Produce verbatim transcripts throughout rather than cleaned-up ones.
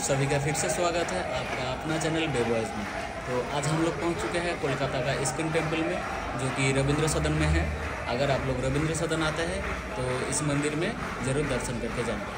सभी का फिर से स्वागत है आपका अपना चैनल बेबॉयज़ में। तो आज हम लोग पहुंच चुके हैं कोलकाता का इस्कॉन टेम्पल में, जो कि रविंद्र सदन में है। अगर आप लोग रविंद्र सदन आते हैं तो इस मंदिर में ज़रूर दर्शन करके जाना।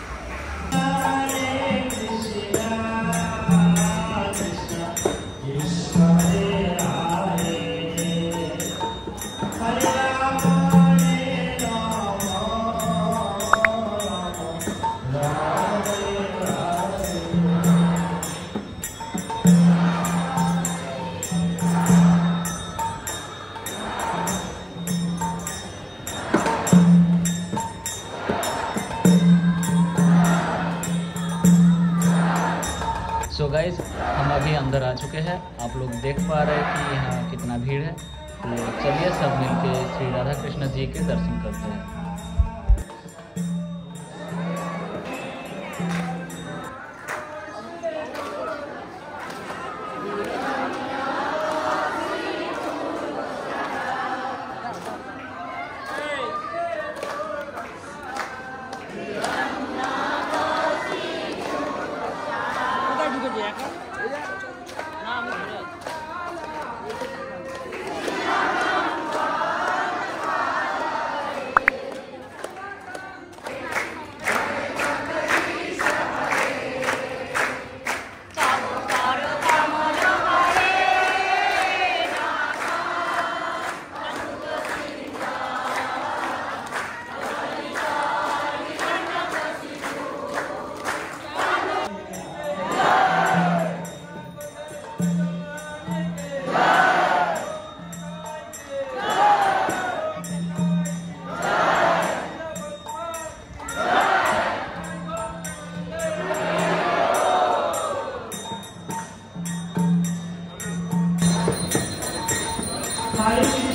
सो गाइज, हम अभी अंदर आ चुके हैं। आप लोग देख पा रहे हैं कि यहाँ कितना भीड़ है। तो चलिए सब मिलके श्री राधा कृष्ण जी के दर्शन करते हैं। Hi.